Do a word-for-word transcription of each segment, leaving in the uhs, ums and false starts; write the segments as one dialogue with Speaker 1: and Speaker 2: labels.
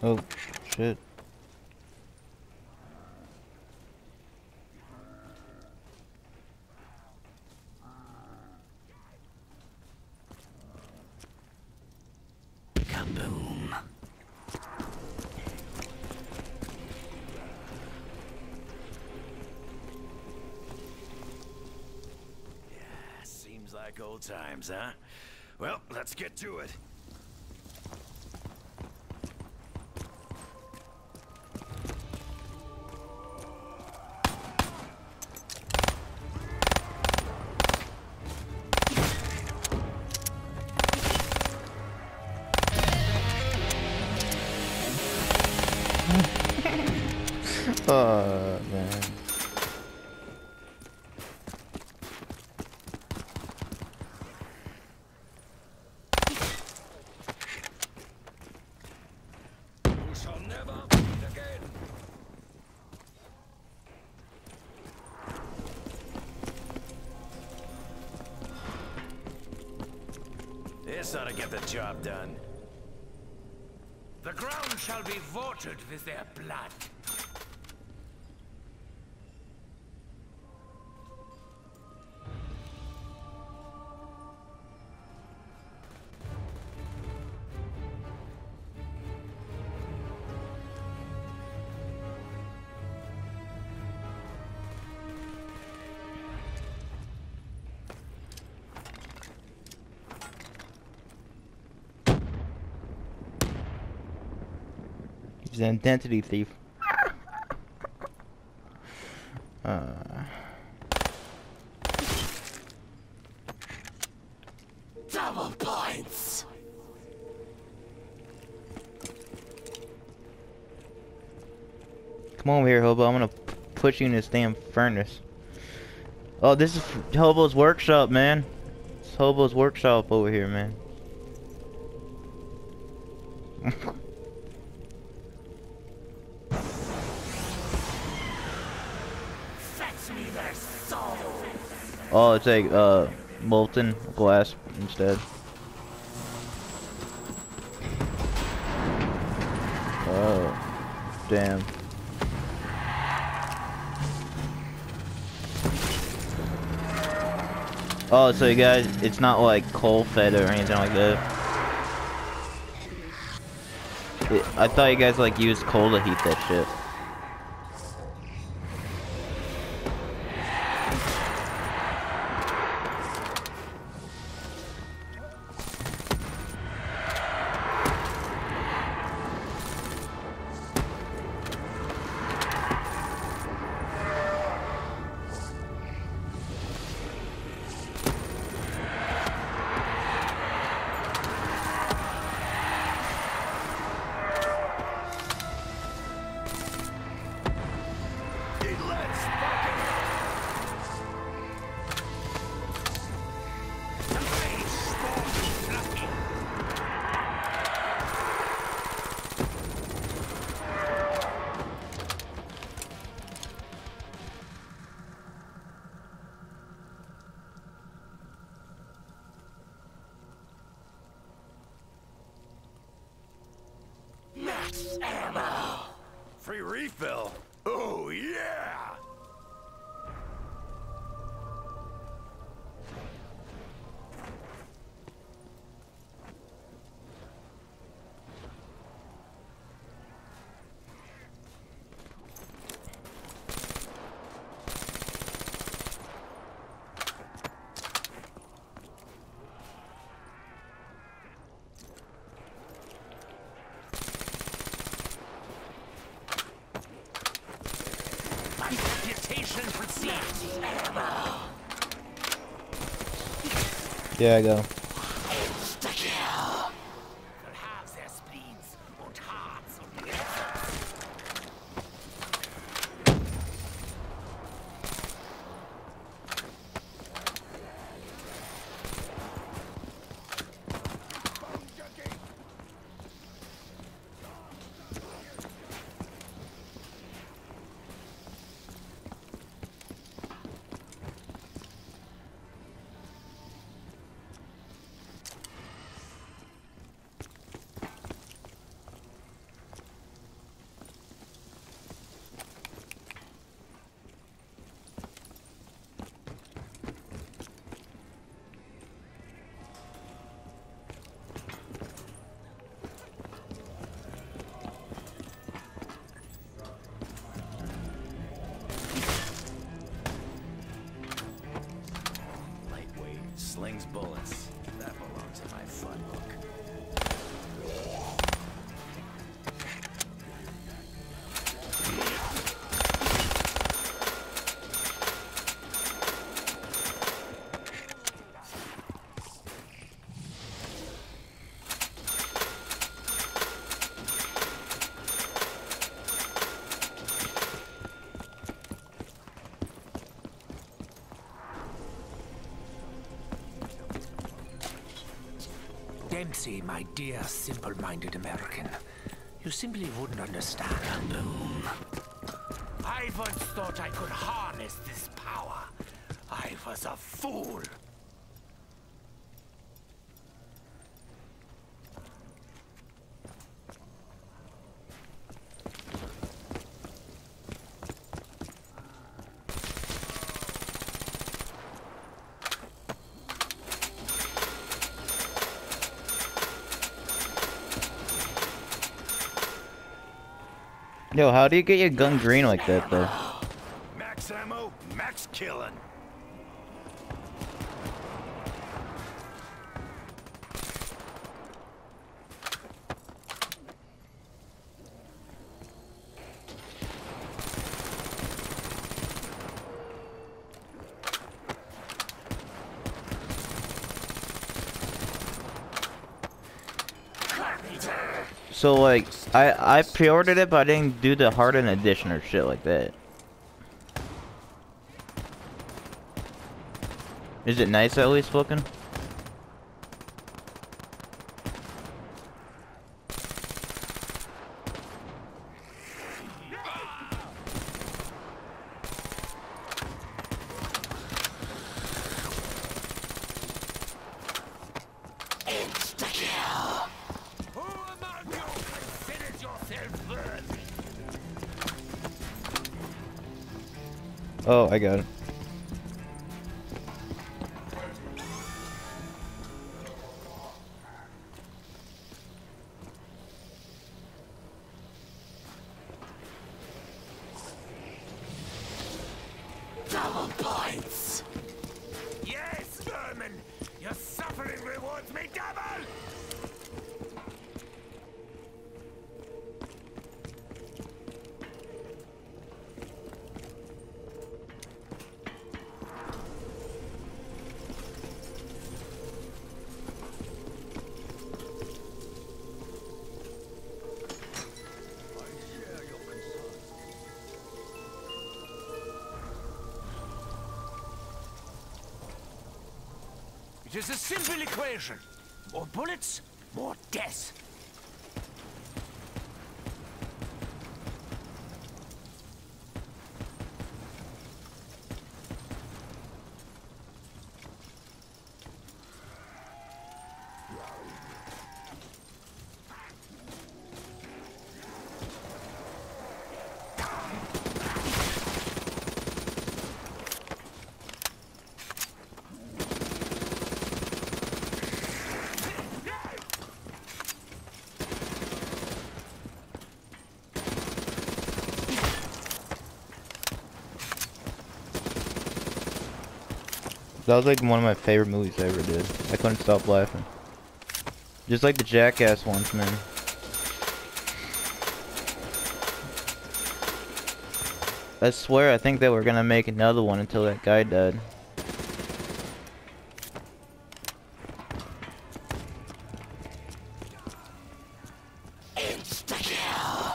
Speaker 1: Oh, shit.
Speaker 2: Kaboom.
Speaker 3: Yeah, seems like old times, huh? Well, let's get to it.
Speaker 1: Oh, man.
Speaker 3: We shall never meet again. This ought to get the job done. The ground shall be watered with their blood.
Speaker 1: He's an identity thief. Uh.
Speaker 2: Double points.
Speaker 1: Come over here, Hobo. I'm gonna put you in this damn furnace. Oh, this is Hobo's workshop, man. It's Hobo's workshop over here, man.
Speaker 2: Fetch me their souls.
Speaker 1: Oh, it's like uh molten glass instead. Oh, damn. Oh, so you guys, it's not like coal fed or anything like that. It, I thought you guys like used coal to heat that shit.
Speaker 2: Max ammo.
Speaker 3: Free refill. Oh, yeah!
Speaker 2: My reputation precedes ammo.
Speaker 1: Yeah, I go.
Speaker 2: Insta-kill.
Speaker 3: Will have their spleens und hearts und limbs. slings bullets. That belongs in my fun book.
Speaker 2: Dempsey, my dear, simple-minded American, you simply wouldn't understand. I once thought I could harness this power. I was a fool.
Speaker 1: Yo, how do you get your gun green like that, though?
Speaker 3: Max ammo, max killing.
Speaker 1: So, like, I, I pre-ordered it, but I didn't do the hardened edition or shit like that. Is it nice at least looking? Oh, I got it.
Speaker 2: Double points.
Speaker 3: Yes, vermin! Your suffering rewards me double! It is a simple equation. More bullets, more death.
Speaker 1: That was like one of my favorite movies I ever did. I couldn't stop laughing. Just like the Jackass ones, man. I swear, I think they were gonna make another one until that guy died.
Speaker 2: Insta-kill.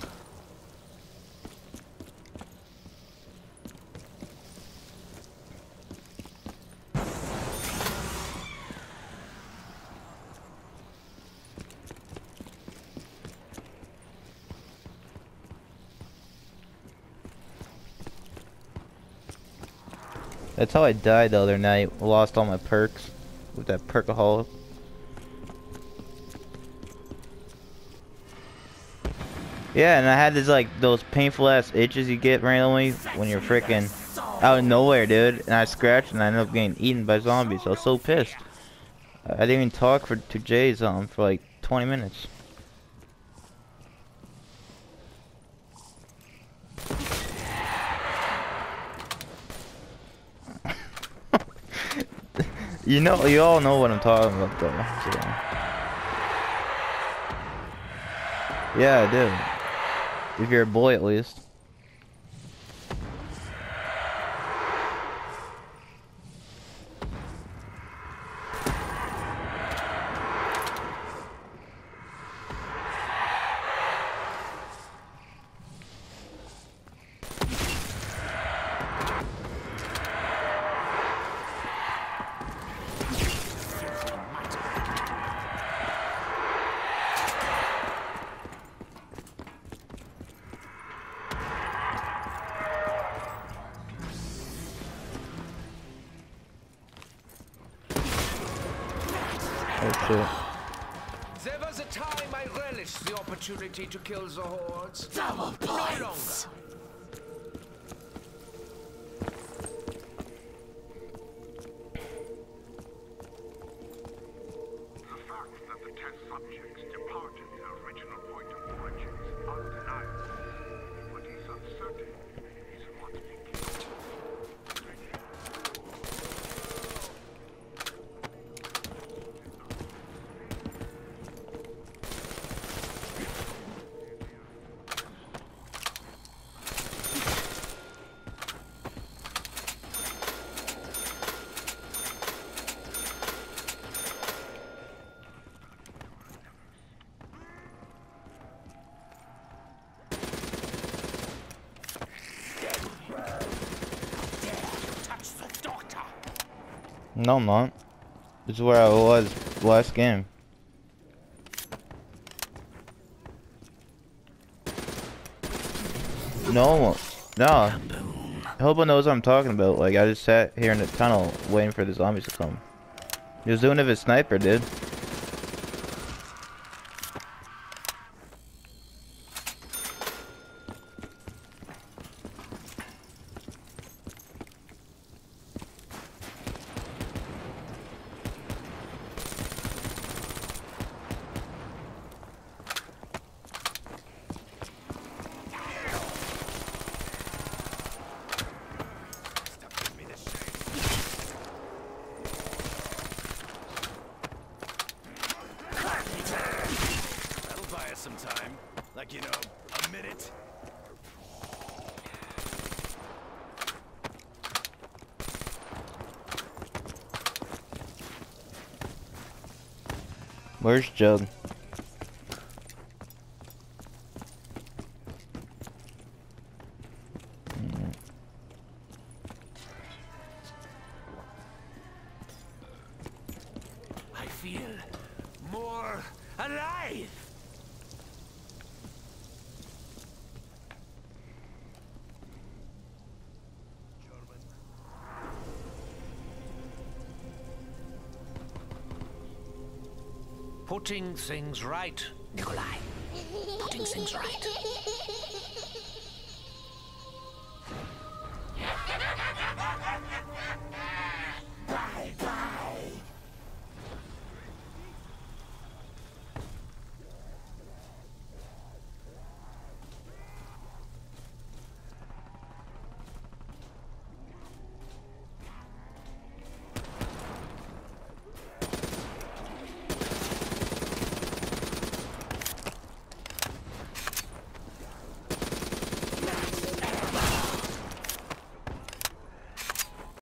Speaker 1: That's how I died the other night. Lost all my perks with that perkaholic. Yeah, and I had this like those painful ass itches you get randomly when you're freaking out of nowhere, dude. And I scratched and I ended up getting eaten by zombies. I was so pissed. I didn't even talk for to Jay's um for like twenty minutes. You know, you all know what I'm talking about, though. So. Yeah, I do. If you're a boy, at least. Oh shit.
Speaker 3: There was a time I relished the opportunity to kill the hordes.
Speaker 2: Double
Speaker 3: No longer.
Speaker 2: points.
Speaker 4: The fact that the test subjects departed their original point of origin is undeniable. What is uncertain is what begins.
Speaker 2: Touch the doctor.
Speaker 1: No, I'm not. This is where I was last game. No, no. Hobo knows what I'm talking about. Like, I just sat here in the tunnel waiting for the zombies to come. He was doing it with his sniper, dude.
Speaker 3: That'll buy us some time. Like, you know, a minute.
Speaker 1: Where's Jug?
Speaker 3: I feel more alive. Putting things right, Nikolai. Putting things right.